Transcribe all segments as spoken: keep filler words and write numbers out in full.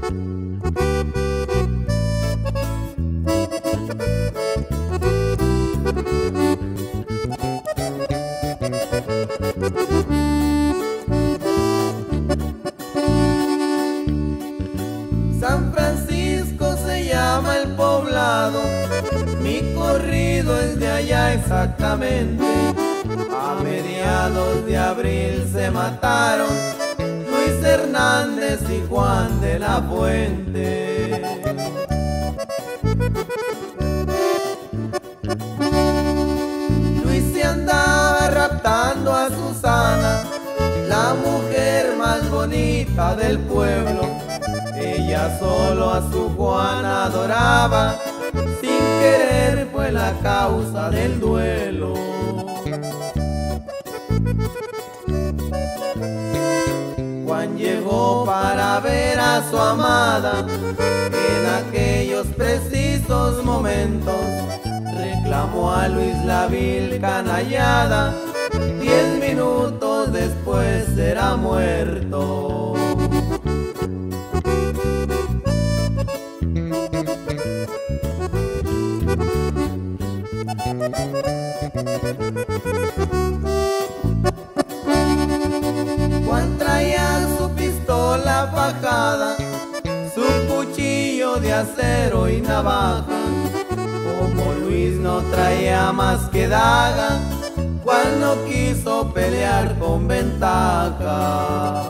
San Francisco se llama el poblado, mi corrido es de allá exactamente. A mediados de abril se mataron Luis Hernández y Juan de la Fuente. Luis se andaba raptando a Susana, la mujer más bonita del pueblo. Ella solo a su Juan adoraba, sin querer fue la causa del duelo. Juan llegó para ver a su amada, en aquellos precisos momentos reclamó a Luis la vil canallada, diez minutos después será muerto. Juan traía su pistola fajada, su cuchillo de acero y navaja. Como Luis no traía más que daga, Juan no quiso pelear con ventaja.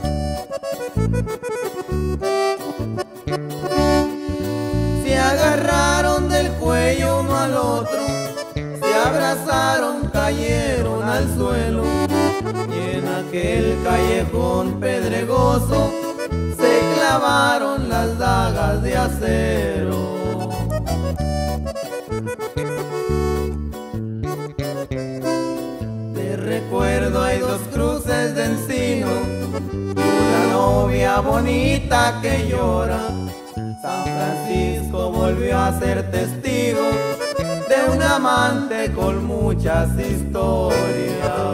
Se agarraron del cuello uno al otro, se abrazaron, cayeron al suelo. Y en aquel callejón pedregoso se clavaron las dagas de acero. De recuerdo hay dos cruces de encino, una novia bonita que llora. San Francisco volvió a ser testigo de un amante con muchas historias.